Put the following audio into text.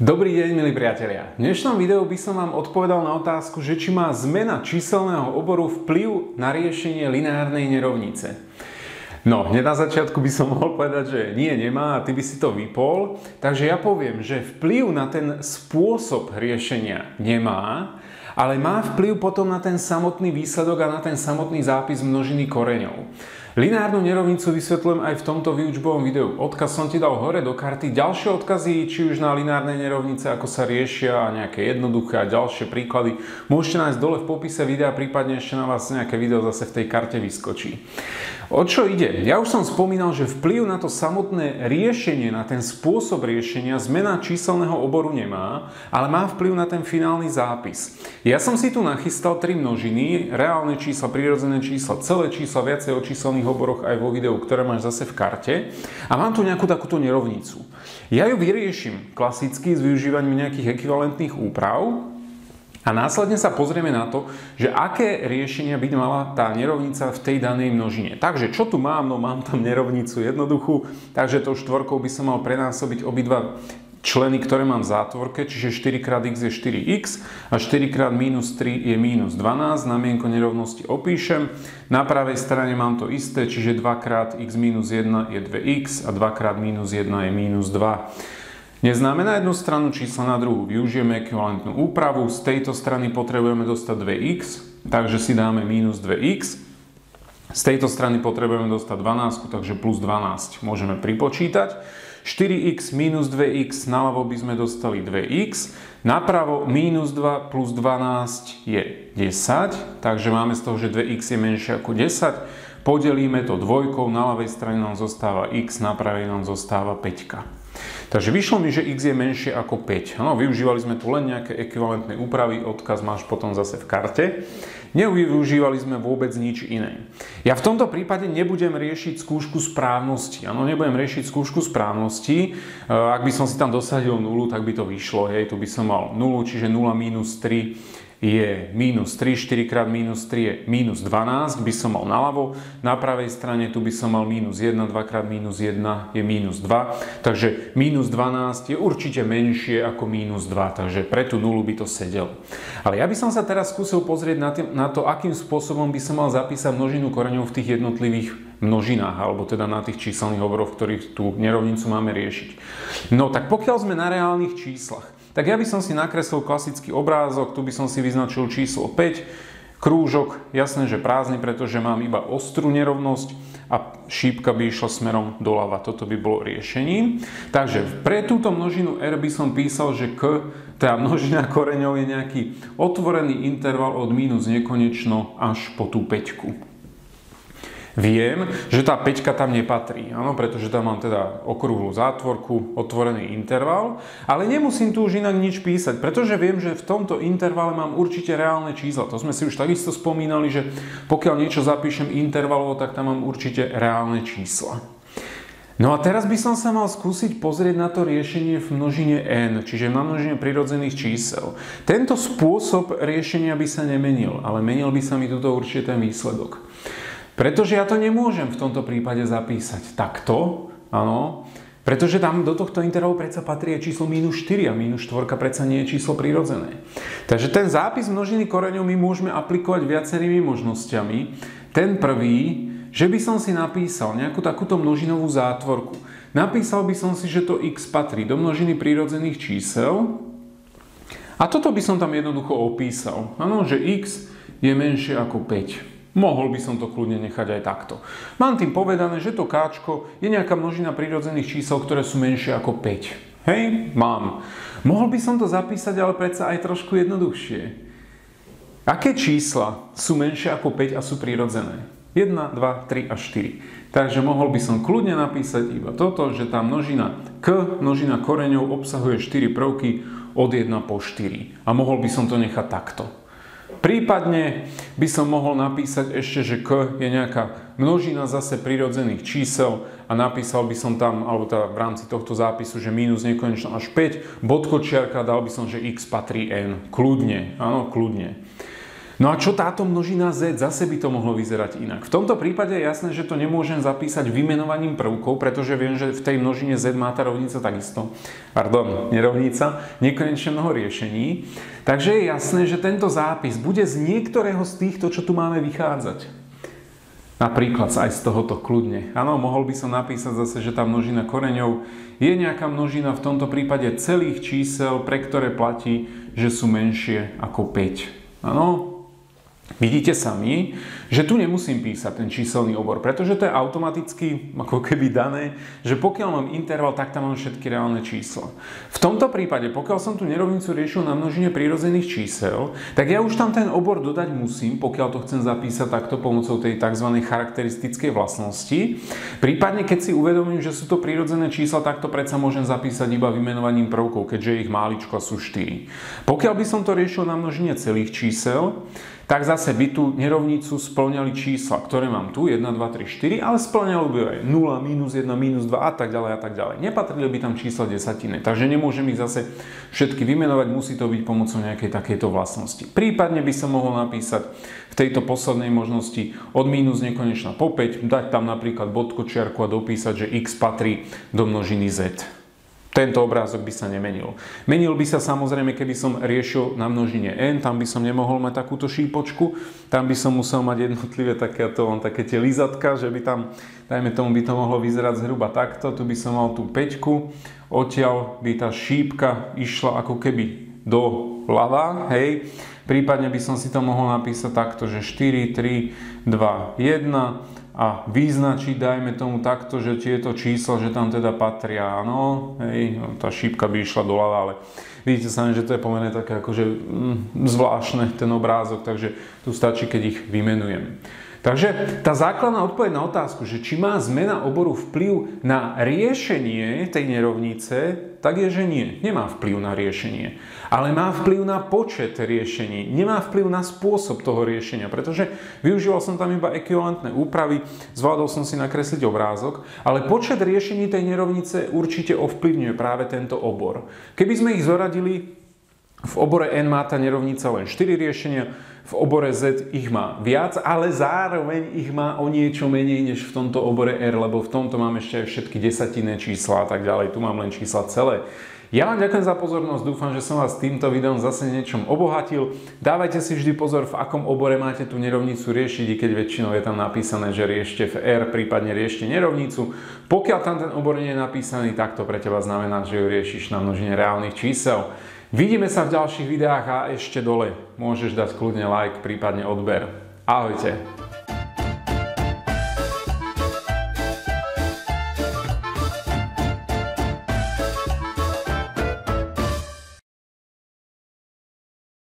Dobrý deň, milí priatelia. V dnešnom videu by som vám odpovedal na otázku, že či má zmena číselného oboru vplyv na riešenie lineárnej nerovnice. No, hneď na začiatku by som mohol povedať, že nie, nemá a ty by si to vypol. Takže ja poviem, že vplyv na ten spôsob riešenia nemá, ale má vplyv potom na ten samotný výsledok a na ten samotný zápis množiny koreňov. Lineárnu nerovnicu vysvetľujem aj v tomto výučbovom videu. Odkaz som ti dal hore do karty. Ďalšie odkazy, či už na lineárne nerovnice, ako sa riešia a nejaké jednoduché a ďalšie príklady, môžete nájsť dole v popise videa, prípadne ešte na vás nejaké video zase v tej karte vyskočí. O čo ide? Ja už som spomínal, že vplyv na to samotné riešenie, na ten spôsob riešenia zmena číselného oboru nemá, ale má vplyv na ten finálny zápis. Ja som si tu nachystal 3 množiny, reálne čísla, prirodzené čísla, celé čísla, viacej o číselných oboroch aj vo videu, ktoré máš zase v karte. A mám tu nejakú takúto nerovnicu. Ja ju vyrieším klasicky s využívaním nejakých ekvivalentných úprav. A následne sa pozrieme na to, že aké riešenia by mala tá nerovnica v tej danej množine. Takže čo tu mám? No mám tam nerovnicu jednoduchú, takže tou štvorkou by som mal prenásobiť obidva členy, ktoré mám v zátvorke, čiže 4x je 4x a 4x minus 3 je minus 12. Znamienko nerovnosti opíšem. Na pravej strane mám to isté, čiže 2x minus 1 je 2x a 2x minus 1 je minus 2. Neznáme na jednu stranu čísla, na druhú využijeme ekvivalentnú úpravu. Z tejto strany potrebujeme dostať 2x, takže si dáme minus 2x. Z tejto strany potrebujeme dostať 12, takže plus 12 môžeme pripočítať. 4x minus 2x, naľavo by sme dostali 2x. Napravo minus 2 plus 12 je 10, takže máme z toho, že 2x je menšie ako 10. Podelíme to dvojkou, na ľavej strane nám zostáva x, na pravej nám zostáva 5. Takže vyšlo mi, že x je menšie ako 5. No, využívali sme tu len nejaké ekvivalentné úpravy, odkaz máš potom zase v karte. Nevyužívali sme vôbec nič iné. Ja v tomto prípade nebudem riešiť skúšku správnosti. Áno, nebudem riešiť skúšku správnosti. Ak by som si tam dosadil 0, tak by to vyšlo. Hej, tu by som mal 0, čiže 0 minus 3 je minus 3, 4x minus 3 je minus 12, by som mal naľavo. Na pravej strane tu by som mal minus 1, 2x minus 1 je minus 2. Takže minus 12 je určite menšie ako minus 2, takže pre tú nulu by to sedelo. Ale ja by som sa teraz skúsil pozrieť na to, akým spôsobom by som mal zapísať množinu koreňov v tých jednotlivých množinách, alebo teda na tých číselných oboroch, v ktorých tú nerovnicu máme riešiť. No tak pokiaľ sme na reálnych číslach, tak ja by som si nakreslil klasický obrázok, tu by som si vyznačil číslo 5, krúžok, jasné, že prázdny, pretože mám iba ostrú nerovnosť a šípka by išla smerom doľava. Toto by bolo riešením. Takže pre túto množinu R by som písal, že tá množina koreňov je nejaký otvorený interval od minus nekonečno až po tú 5. Viem, že tá 5 tam nepatrí, áno, pretože tam mám teda okrúhlu zátvorku, otvorený interval, ale nemusím tu už inak nič písať, pretože viem, že v tomto intervale mám určite reálne čísla. To sme si už takisto spomínali, že pokiaľ niečo zapíšem intervalovo, tak tam mám určite reálne čísla. No a teraz by som sa mal skúsiť pozrieť na to riešenie v množine n, čiže na množine prirodzených čísel. Tento spôsob riešenia by sa nemenil, ale menil by sa mi tuto určite ten výsledok. Pretože ja to nemôžem v tomto prípade zapísať takto, áno, pretože tam do tohto intervalu predsa patrí aj číslo minus 4 a minus 4 predsa nie je číslo prirodzené. Takže ten zápis množiny koreňov my môžeme aplikovať viacerými možnosťami. Ten prvý, že by som si napísal nejakú takúto množinovú zátvorku. Napísal by som si, že to x patrí do množiny prirodzených čísel a toto by som tam jednoducho opísal. Áno, že x je menšie ako 5. Mohol by som to kľudne nechať aj takto. Mám tým povedané, že to káčko je nejaká množina prirodzených čísel, ktoré sú menšie ako 5. Hej, mám. Mohol by som to zapísať, ale predsa aj trošku jednoduchšie. Aké čísla sú menšie ako 5 a sú prirodzené? 1, 2, 3 a 4. Takže mohol by som kľudne napísať iba toto, že tá množina množina koreňov obsahuje 4 prvky od 1 po 4. A mohol by som to nechať takto. Prípadne by som mohol napísať ešte, že k je nejaká množina zase prirodzených čísel a napísal by som tam, alebo teda v rámci tohto zápisu, že minus nekonečno až 5, bodkočiarka, dal by som, že x patrí n. Kľudne, áno, kľudne. No a čo táto množina z? Zase by to mohlo vyzerať inak. V tomto prípade je jasné, že to nemôžem zapísať vymenovaním prvkov, pretože viem, že v tej množine z má tá rovnica takisto. Nerovnica, nekonečne mnoho riešení. Takže je jasné, že tento zápis bude z niektorého z týchto, čo tu máme vychádzať. Napríklad aj z tohoto kľudne. Áno, mohol by som napísať zase, že tá množina koreňov je nejaká množina v tomto prípade celých čísel, pre ktoré platí, že sú menšie ako 5. Áno. Vidíte sami, že tu nemusím písať ten číselný obor, pretože to je automaticky ako keby dané, že pokiaľ mám interval, tak tam mám všetky reálne čísla. V tomto prípade, pokiaľ som tú nerovnicu riešil na množine prírodzených čísel, tak ja už tam ten obor dodať musím, pokiaľ to chcem zapísať takto pomocou tej tzv. Charakteristickej vlastnosti. Prípadne, keď si uvedomím, že sú to prírodzené čísla, tak to predsa môžem zapísať iba vymenovaním prvkov, keďže ich máličko sú 4. Pokiaľ by som to riešil na množine celých čísel, tak zase by tú nerovnicu spĺňali čísla, ktoré mám tu, 1, 2, 3, 4, ale spĺňalo by aj 0, minus 1, minus 2 a tak ďalej a tak ďalej. Nepatrili by tam čísla desatiny, takže nemôžem ich zase všetky vymenovať, musí to byť pomocou nejakej takejto vlastnosti. Prípadne by som mohol napísať v tejto poslednej možnosti od mínus nekonečna po 5, dať tam napríklad bodku, čiarku a dopísať, že x patrí do množiny z. Tento obrázok by sa nemenil. Menil by sa samozrejme, keby som riešil na množine n, tam by som nemohol mať takúto šípočku, tam by som musel mať jednotlivé také tie lízatka, že by tam, dajme tomu, by to mohlo vyzerať zhruba takto, tu by som mal tú 5, odtiaľ by tá šípka išla ako keby do ľava, hej. Prípadne by som si to mohol napísať takto, že 4, 3, 2, 1 a vyznačiť, dajme tomu takto, že tieto čísla, že tam teda patria, áno, hej, tá šípka by išla doľava, ale vidíte sami, že to je pomerne také akože zvláštne ten obrázok, takže tu stačí, keď ich vymenujem. Takže tá základná odpoveď na otázku, že či má zmena oboru vplyv na riešenie tej nerovnice, tak je, že nie. Nemá vplyv na riešenie. Ale má vplyv na počet riešení. Nemá vplyv na spôsob toho riešenia, pretože využíval som tam iba ekvivalentné úpravy, zvládol som si nakresliť obrázok, ale počet riešení tej nerovnice určite ovplyvňuje práve tento obor. Keby sme ich zoradili, v obore n má tá nerovnica len 4 riešenia, v obore z ich má viac, ale zároveň ich má o niečo menej než v tomto obore r, lebo v tomto mám ešte aj všetky desatinné čísla a tak ďalej. Tu mám len čísla celé. Ja vám ďakujem za pozornosť, dúfam, že som vás týmto videom zase niečom obohatil. Dávajte si vždy pozor, v akom obore máte tú nerovnicu riešiť, i keď väčšinou je tam napísané, že riešte v R, prípadne riešte nerovnicu. Pokiaľ tam ten obor nie je napísaný, tak to pre teba znamená, že ju riešiš na množine reálnych čísel. Vidíme sa v ďalších videách a ešte dole môžeš dať kľudne like, prípadne odber. Ahojte.